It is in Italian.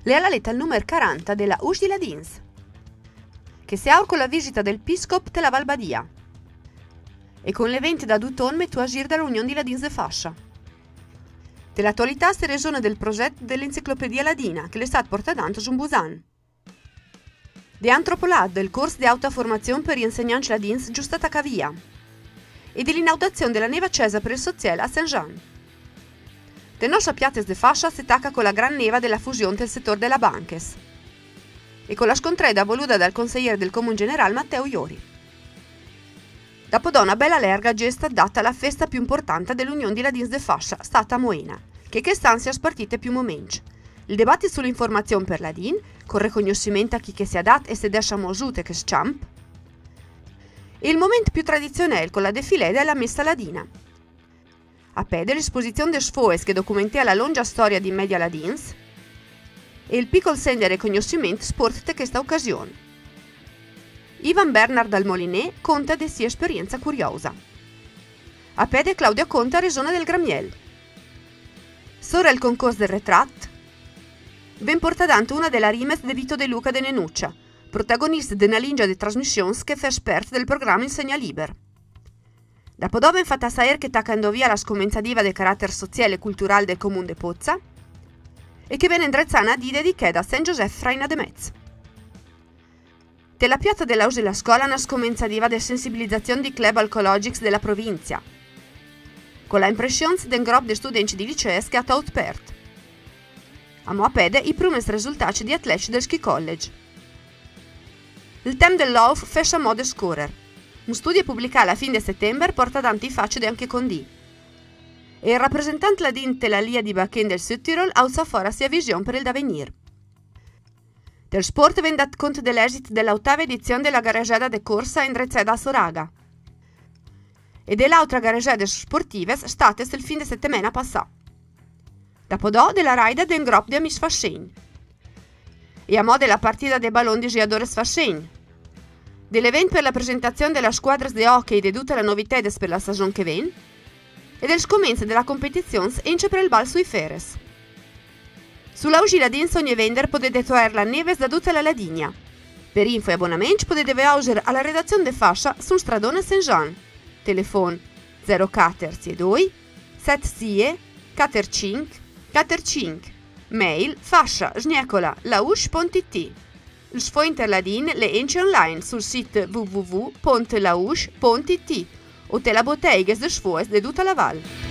le alla letta il numero 40 della Usci di Ladins, che si aur con la visita del Piscop della Valbadia e con l'evento da Duton metu agir dall'Unione di Ladins de Fascia. Dell'attualità si regione del progetto dell'Enciclopedia Ladina che le è stato portato avanti su un Busan. De antropolad del corso di alta formazione per gli insegnanti ladins giustata Cavia e dell'inaudazione della neva accesa per il Soziel a Saint-Jean. Del nostro piattes de fascia si tacca con la gran neva della fusione del settore della Banches e con la scontreda voluta dal consigliere del Comune Generale Matteo Iori. Dopo una bella lerga gesta data la festa più importante dell'Unione di Ladins de Fascia, stata a Moena, che stanzia spartite più momenti. Il dibattito sull'informazione per Ladin, con riconoscimento a chi che si adat e se deixamo giute che schamp, e il momento più tradizionale con la defilè della messa ladina. A pede l'esposizione de sfoes che documentea la longa storia di Media Ladins e il piccolo segno di riconoscimento sporte questa occasione. Ivan Bernard dal Moliné conta di sua esperienza curiosa. A pede Claudia Conta regione del Gramiel. Sora il concorso del ritratto, ben portadante una della rimes de Vito De Luca de Nenuccia, protagonista di una linea di trasmissioni che fa esperta del programma Insegna Liber. Dopo dove infatti a saper che taccando via la scommenza diva del carattere sociale e culturale del comune de Pozza e che viene indrezzata di dedicata a Saint Joseph Fraina de Metz. Della piazza dell'Aus della scuola una scommenza diva di sensibilizzazione di club alcologics della provincia, con la impressione del gruppo di studenti di liceo che ha taught pert. A Moapede i primi risultati di atleti del Ski College. Il tema dell'Auf fescia mode scorer. Un studio pubblicato alla fine di settembre porta tanti facce di anche Condì. E il rappresentante ladin della Lia di Bachen del Südtirol ha usato fuori sia visione per il d'avenir. Del sport viene dato conto dell'esito dell'ottava edizione della gareggiata de corsa indrezzata a Soraga e dell'altra gareggiata sportive state il fine settimana passato. Dopo della raida del gruppo di amici fascegni. E a mo' della partita dei ballon di giadores fascegni. Dell'evento per la presentazione della squadra di hockey e di tutte le novità per la stagione che viene. E del scommenzo della competizione ence per il bal sui feres. Sulla Usci Ladins ogni vendere potete trovare la neve da tutta la Ladigna. Per info e abbonamenti potete vedere alla redazione de Fascia su Stradone Saint-Jean. Telefono 0402 76 45 45. Mail fascia @lausch.it. Il sfo interladin le ence online sul sito www.lausch.it o te la bottega de sfoes de tutta la Val.